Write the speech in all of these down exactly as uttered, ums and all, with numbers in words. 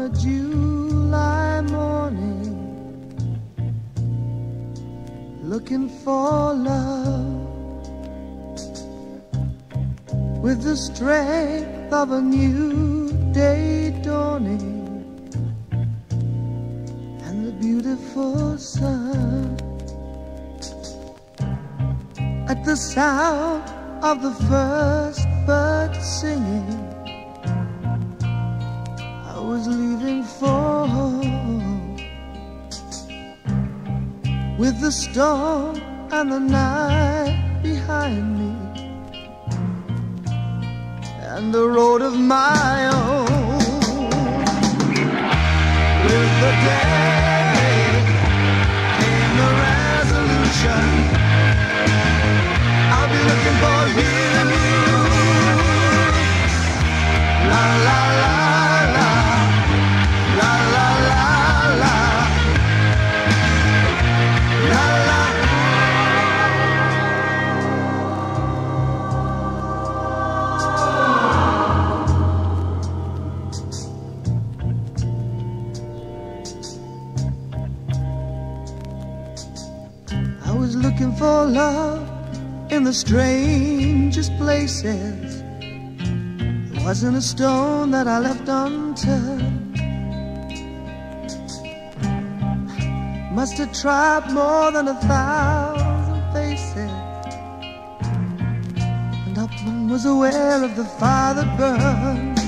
a July morning, looking for love with the strength of a new day dawning and the beautiful sun. At the sound of the first bird singing, I was leaving for home, with the storm and the night behind me and the road of my own. With the day came the resolution, I'll be looking for you. La la la la, la la la la, la la. I was looking for love in the strangest places. There wasn't a stone that I left unturned. Must have tried more than a thousand faces, and not one was aware of the fire that burned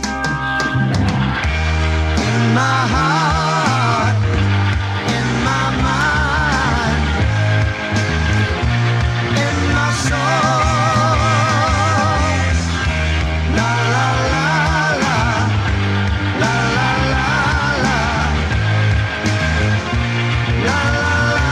in my heart, in my mind, in my soul. La la la la, la la la la, la la la.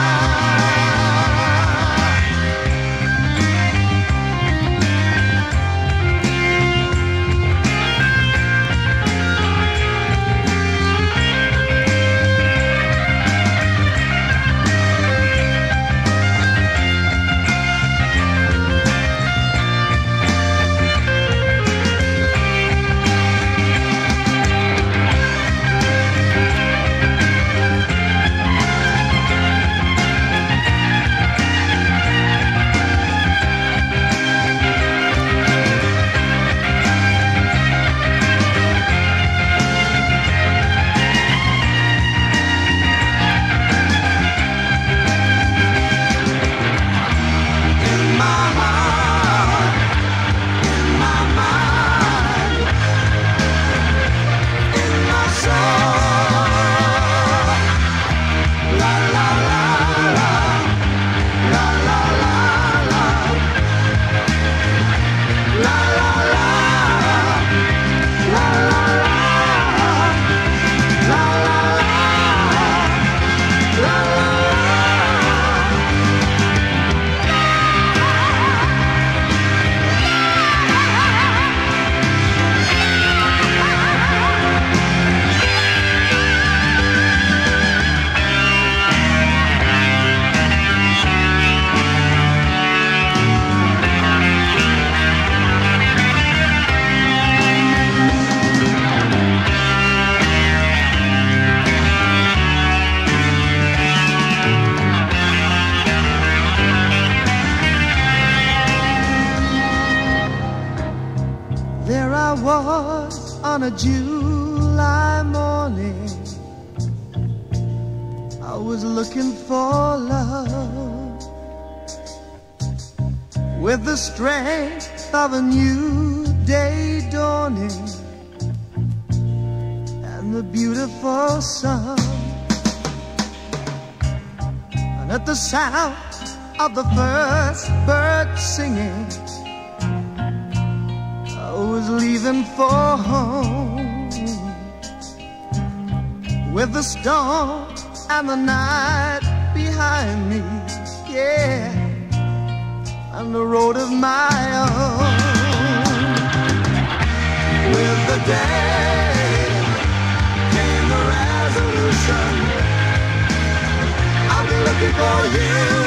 There I was on a July morning, I was looking for love with the strength of a new day dawning and the beautiful sun. And at the sound of the first bird singing, I was leaving for home, with the storm and the night behind me, yeah, and the road of my own. With the day came the resolution, I'll be looking for you.